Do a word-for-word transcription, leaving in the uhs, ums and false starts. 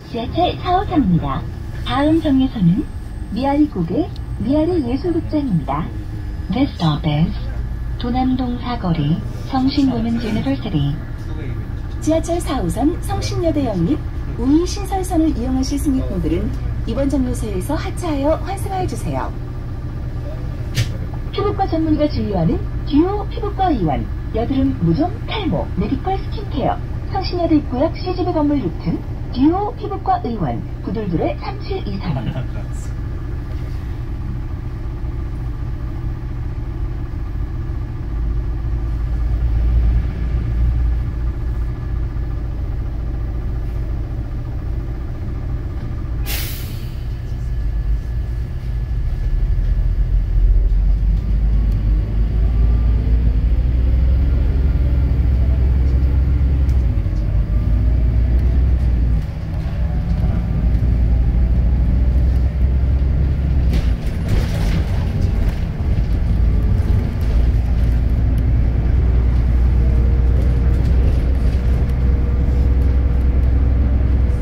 지하철 사 호선입니다. 다음 정류소는 미아리고개 미아리예술극장입니다. This stop is 도남동 사거리 성신고문 유니버시티. 지하철 사 호선 성신여대 역립 우이 신설선을 이용하실 승객분들은 이번 정류소에서 하차하여 환승하여주세요. 피부과 전문의가 진료하는 듀오 피부과 의원, 여드름, 무좀, 탈모, 메디컬 스킨케어, 성신여대 입구역 씨지비 건물 육 층 듀오 피부과 의원, 구둘둘의 삼칠이삼.